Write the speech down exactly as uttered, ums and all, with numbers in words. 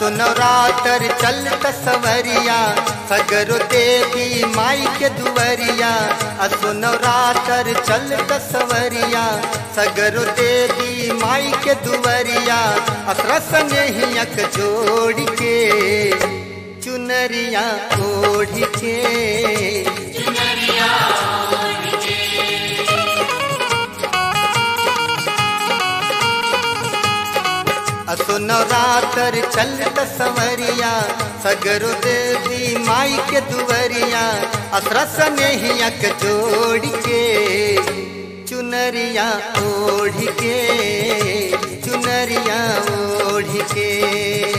असो नवरात्र चलत सवरिया सगरो देवी माई के दुवरिया। असो नवरात्र चलत सवरिया सगरो देवी माई के दुवरिया। असरस नेहियक जोड़ के चुनरिया ओढ़ के चुनरिया ओढ़ के असो नवरात्र चलत सवरिया सगरो देवी माई के दुवरिया। असरस नेहियक जोड़ के चुनरिया ओढ़ के चुनरिया ओढ़ के।